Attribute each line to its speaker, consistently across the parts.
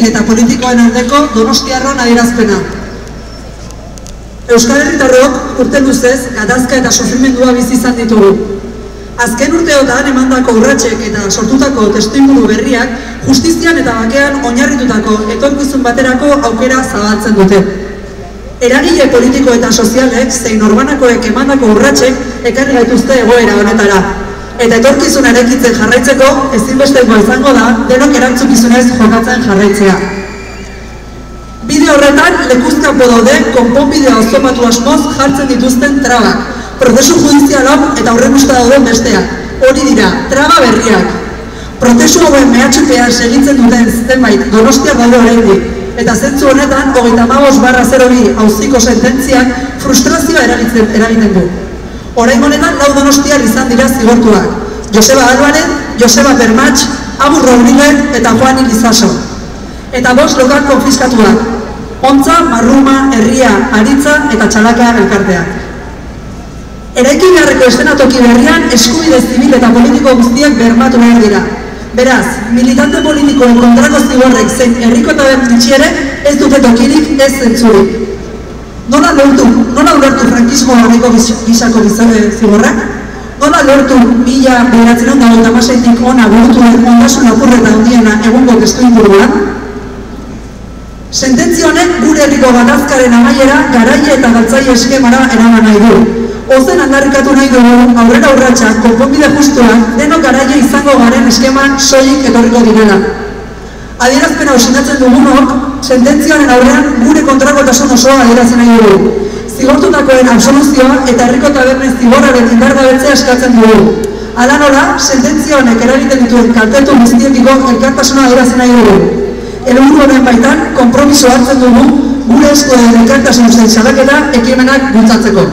Speaker 1: zibil eta politikoen aldeko donostiarron adierazpena. Euskal Herritarrok urte luzez gatazka eta sofrimendua bizi izan ditugu. Azken urteotan emandako urratsek eta sortutako testuinguru berriak justizian eta bakean oinarritutako etorkizun baterako aukera zabaltzen dute. Eragile politiko eta sozialek zein norbanakoek emandako urratsek ekarri gaituzte egoera honetara. Eta etorkizuna eraikitzen jarraitzeko ezinbestekoa izango da denok erantzukizunez jokatzen jarraitzea. Bide horretan lekuzkanpo daude konponbidea oztopatu asmoz jartzen dituzten trabak, prozesu judizialak eta aurreikusta dauden besteak. Hori dira, traba berriak. Prozesu hauen mehatxupean segitzen duten zenbait donostiar daude oraindik. Eta zentzu honetan, 35/02 auziko sententziak frustrazioa eragiten du. Orain honetan 4 donostiar izan dira zigortuak. Joseba Álvarez, Joseba Bermach, Abu Rodríguez eta Juan Ilizaso. Eta 5 lokal konfiskatuak. Ontza, Marruma, Herria, Aritza eta Txalaka elkarteak. Eraiki beharreko eszenatoki berrian eskubide zibil eta politiko guztiak bermatu behar dira. Beraz, militante politikoen kontrako zigorrek zein herriko eta bertitxiere ez dute tokirik ez zentzurik. Nola ulertu frankismo horreko gisako zigorrak? Nola lortu 1996-tik ona burutu den ondasun apurreta handiena egungo testuinguruan? Sententzia honek gure herriko gatazkaren amaiera garaile eta galtzaile eskemara eraman nahi du. Ozen aldarrikatu nahi dugu aurrera urratsak konponbide justuak denok garaile izango garen eskeman soilik etorriko direla. Adierazpena osinatzen dugunok, sententzioaren aurrean gure kontrakotasun osoa adierazen nahi dugu. Zigortutakoen absoluzioa eta herriko tabernen zigorraren indargabetzea eskatzen dugu. Hala nola, sententzia honek eragiten dituen kaltetu guztiekiko elkartasuna adierazen nahi dugu. Helburu honen baitan, konpromiso hartzen dugu gure eskoen elkartasun zen salaketa ekimenak bultzatzeko.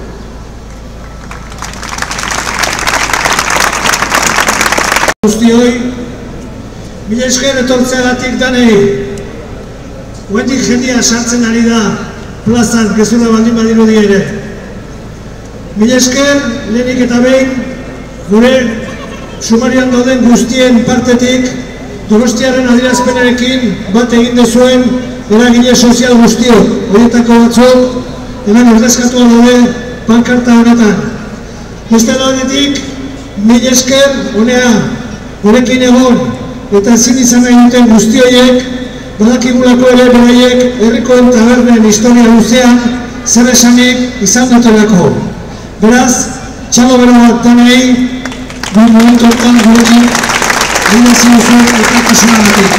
Speaker 2: Guztioi, mila esker etortzeagatik danei, guendik jendia sartzen ari da plazan gezurra baldin badirudi ere. Mila esker lehenik eta behin gure sumarioan dauden guztien partetik Donostiaren adierazpenarekin bat egin dezuen eragile sozial guztiok, horietako batzuk hemen ordezkatua daude pankarta honetan. Beste aldetik, mila esker honea gurekin egon eta ezin izan nahi duten guzti horiek badakigulako ere beraiek herriko tabernen historia luzean zer esanik izan dutelako. Beraz, txalo bera bat danei momentu hortan gurekin Bidazio zuen elkartasunagatik.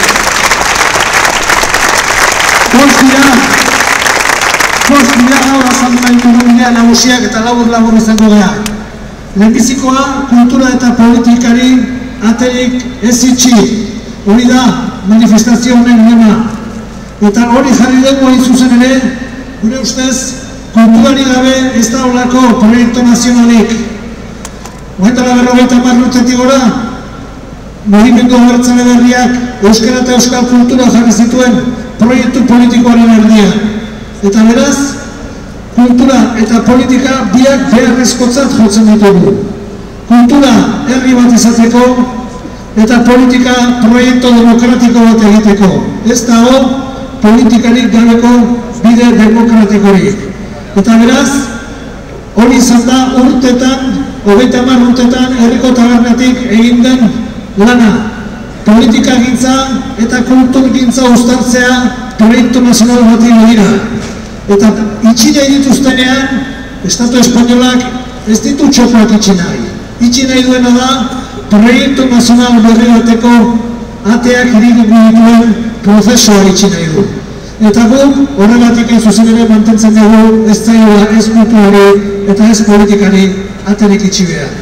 Speaker 2: Bost dira gaur azaldu nahi dugu bidea nagusiak eta labur izango geha. Lehenbizikoa kultura eta politikari aterik ez itxi. Hori da manifestazio honen lema. Eta hori jarri dugu hain zuzen ere, gure ustez, kulturari gabe ez da holako proiektu nazionalik. Hogetara 50 urtetik gora, mugimendu abertzale berriak euskara eta euskal kultura jarri zituen proiektu politikoaren erdian. Eta beraz, kultura eta politika biak beharrezkotzat jotzen ditugu. Kultura herri bat izateko eta politika proiektu demokratiko bat egiteko. Ez dago politikarik gabeko bide demokratikorik. Eta beraz, hori izan da urtetan, 30 urtetan herriko tabernatik egin den lana, politika gintza eta kultur gintza uztartzea proiektu nazional bati begira. Eta itxi nahi dituztenean, Estatu Espainolak ez ditu txokoak itxi nahi. Itxi nahi duena da proiektu nazional berri bateko ateak irigugu dituen prozesua itxi nahi du. Eta guk horregatik zuzen ere mantentzen dugu ez zaila ez kulturari eta ez politikari aterik itxi behar.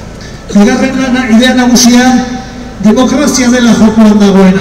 Speaker 2: Bigarren idea nagusia demokrazia dela jokoan dagoena.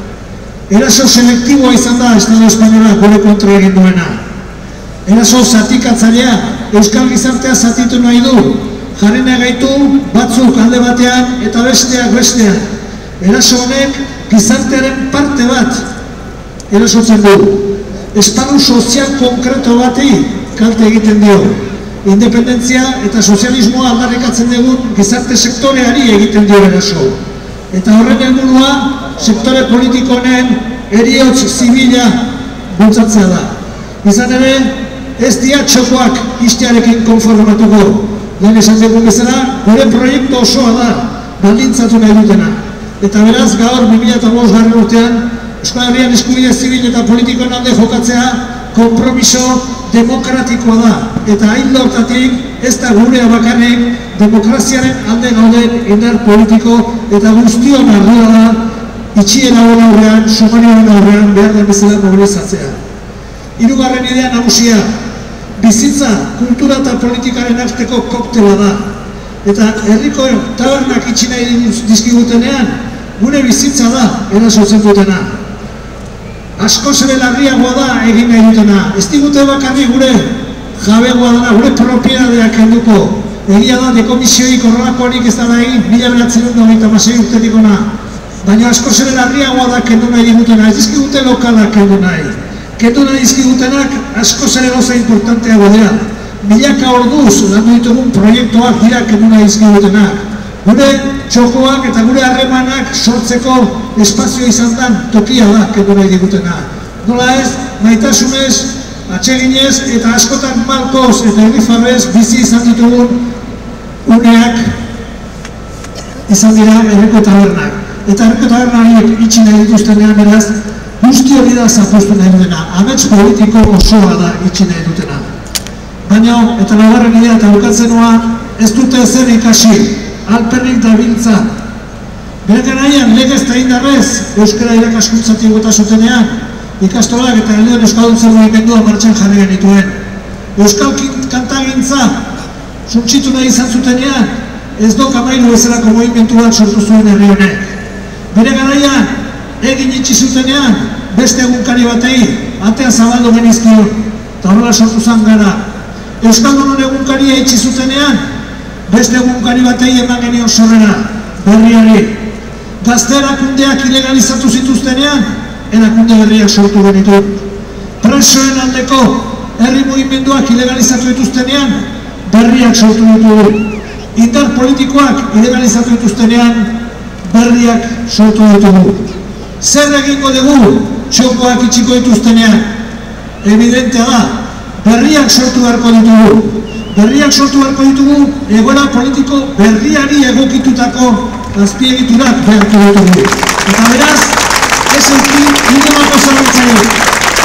Speaker 2: Eraso selektiboa izan da Estatu Espainola gure kontra egin duena. Eraso zatikatzailea, euskal gizartea zatitu nahi du, jarrena gaitu batzuk alde batean eta besteak bestean. Eraso honek gizartearen parte bat erasotzen du. Esparru sozial konkreto bati kalte egiten dio. Independentzia eta sozialismoa aldarrikatzen dugun gizarte sektoreari egiten dio eraso. Eta horren helburua sektore politiko honen heriotz zibila bultzatzea da. Izan ere, ez dira txokoak istearekin konformatuko. Lehen esan dugun bezala, gure proiektu osoa da, baldintzatu nahi dutena. Eta beraz, gaur 2005 urtean, Euskal Herrian eskubide zibil eta politikoen alde jokatzea konpromiso demokratikoa da. Eta ildo hortatik, ez da gurea bakarrik, demokraziaren alde gauden indar politiko eta guztion ardura da, itxien hauen aurrean, sumarioen aurrean behar den bezala mobilizatzea. Hirugarren idea nagusia, bizitza, kultura eta politikaren arteko koktela da. Eta herriko tabernak itxi nahi dizkigutenean, gure bizitza da erasotzen dutena. Askoz ere larriagoa da egin nahi dutena. Ez digute bakarrik gure jabegoa dena, gure propietateak kenduko. Egia da, dekomisioik horrelakoarik ez dara egin, 1996 urtetik ona. Baina askoz ere larriagoa da kendu nahi digutena, ez dizkigute lokalak kendu nahi. Kendu nahi dizkigutenak askoz ere gauza importanteago dira. Milaka orduz landu ditugun proiektuak dira kendu nahi dizkigutenak. Gure txokoak eta gure harremanak sortzeko espazio izan den tokia da kendu nahi digutena. Nola ez, maitasunez, atseginez eta askotan malkoz eta irrifarrez bizi izan ditugun uneak izan dira herriko tabernak. Eta herriko tabernak itxi nahi dituztenean beraz, guzti hori da zapuztu nahi dutena. Amets politiko osoa da itxi nahi dutena. Baina, eta laugarren idea eta bukatzen noa, ez dute ezer ikasi, alperrik da biltza. Bere garaian, legez eta indarrez, euskara irakaskuntzatik gota zutenean, ikastolak eta Leon Euskalduntzen mugimendua martxan jarri genituen. Euskal kantagintza, suntxitu nahi izan zutenean, ez do kamailu bezalako mugimendu bat sortu zuen herri honek. Bere garaian, egin itxi zutenean, beste egunkari batei, atea zabaldu genizkion, eta horrela sortu zan gara. Euskaldunon egunkaria itxi zutenean, beste egunkari batei eman genion sorrera, berriari. Gazte erakundeak ilegalizatu zituztenean, erakunde berriak sortu genitu. Presoen aldeko herri mugimenduak ilegalizatu dituztenean, berriak sortu ditugu. Indar politikoak ilegalizatu dituztenean, berriak sortu ditugu. Zer egingo dugu txokoak itxiko dituztenean? Evidentea da, berriak sortu beharko ditugu. Berriak sortu beharko ditugu, egoera politiko berriari egokitutako azpiegiturak beharko ditugu. Eta beraz, ez eukin, inolako zalantzarik.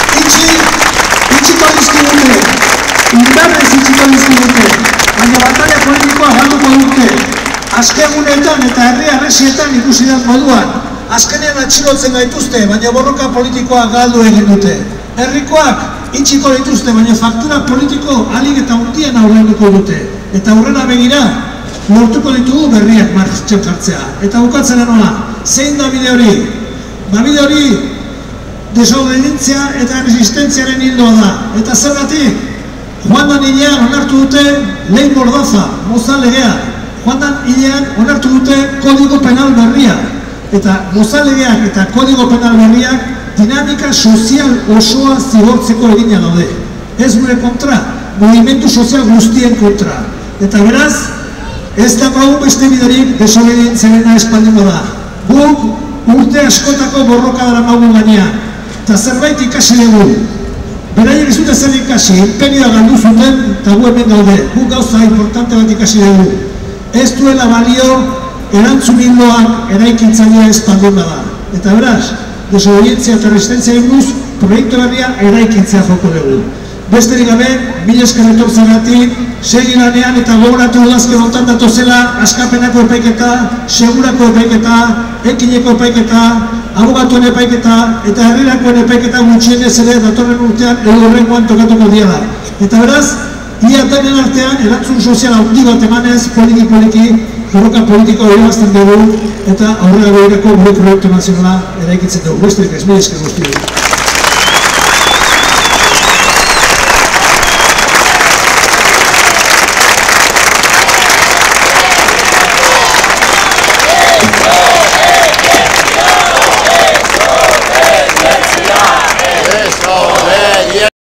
Speaker 2: Itxiko dizkigute, indarrez itxiko dizkigute, baina batalla politikoa galduko dute. Azkegunetan eta herri arresietan ikusi den moduan, azkenean atxilotzen gaituzte, baina borroka politikoa galdu egin dute. Herrikoak itxiko dituzte, baina faktura politiko alik eta urtien aurrenduko dute. Eta aurrera begira, lortuko ditugu berriak martxan jartzea. Eta bukatzen nola, zein da bide hori? Ba bide hori, desobedientzia eta resistentziaren hildoa da. Eta zergatik, joan dan hilean onartu dute lehen mordaza, mozal legea. Joan dan hilean onartu dute kodigo penal berria. Eta mozal legeak eta kodigo penal berriak dinamika sozial osoa zigortzeko egina daude. Ez gure kontra, mugimendu sozial guztien kontra. Eta beraz, ez da bau beste biderik desobedientziarena espaldiko da. Guk urte askotako borroka dara magun gainean. Eta zerbait ikasi dugu. Beraiek ez dute zer ikasi, imperioa galdu zuten eta gu hemen daude. Guk gauza importante bat ikasi dugu. Ez duela balio erantzun hildoak eraikintzailea espaldun da. Eta beraz, desobedientzia eta resistentzia eguz, proiektu berria eraikintzea joko dugu. Besterik gabe, mila esker etortzagatik, segi lanean eta gogoratu udazken hontan datozela askapenako epaiketa, segurako epaiketa, ekineko epaiketa, abogatuen epaiketa eta herrirakoen epaiketa gutxienez ere datorren urtean edo horrengoan tokatuko dira da. Eta beraz, ia denen artean erantzun sozial handi bat emanez, poliki, borroka politiko irabazten dugu eta aurrera begirako gure proiektu nazionala eraikitzen dugu. Besterik ez, mila esker guztiak.